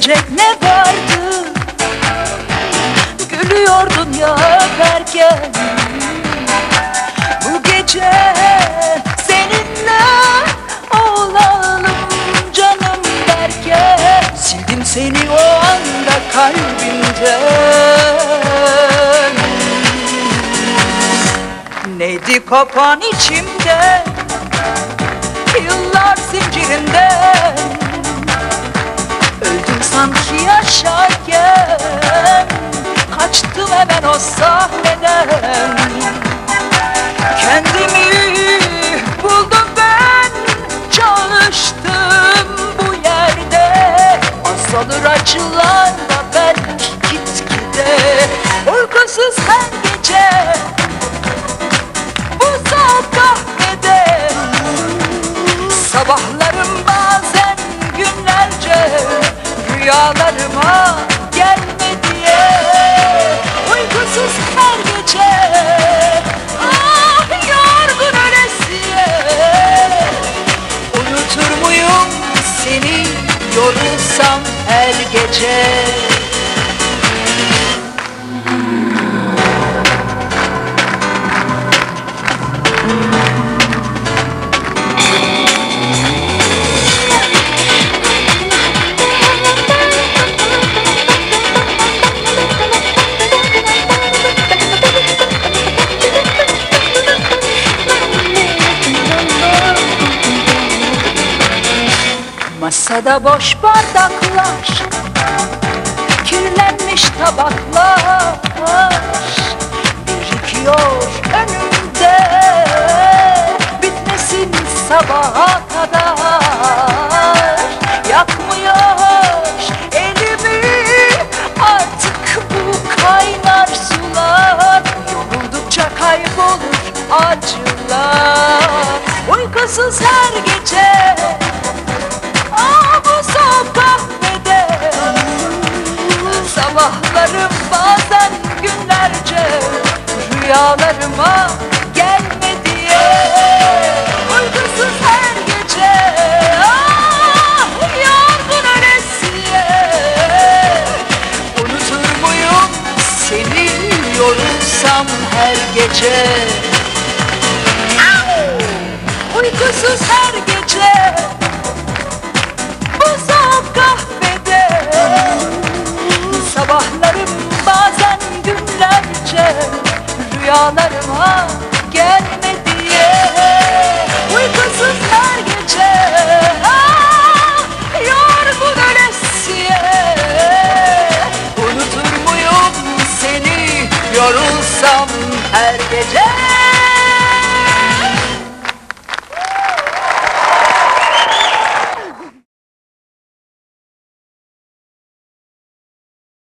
Üzülecek ne vardı? Gülüyordun ya öperken. Bu gece seninle olalım canım derken, sildim seni o anda kalbimden. Neydi kopan içimde, yıllar zincirinden. Öldüm sanki yaşarken, kaçtım hemen o sahneden. Kendimi buldum ben, çalıştım bu yerde. Azalır acılarla belki gitgide, uykusuz her gece bu soğuk kahvede. Sabahlarım bazen günlerce rüyalarıma gelme diye, uykusuz her gece, ah yorgun ölesiye. Unutur muyum seni yorulsam her gece? Masada boş bardaklar, kirlenmiş tabaklar birikiyor önümde, bitmesin sabaha kadar. Yakmıyor elimi artık bu kaynar sular, yoruldukça kaybolur acılar. Uykusuz her gece, ah bu soğuk kahvede. Sabahlarım bazen günlerce rüyalarıma gelme diye, uykusuz her gece, ah yorgun ölesiye. Unutur muyum seni yorulsam her gece? Uykusuz her gece, bu soğuk kahvede. Sabahlarım bazen günlerce rüyalarıma gelme diye, uykusuz her gece, ah yorgun ölesiye. Unutur muyum seni yorulsam her gece?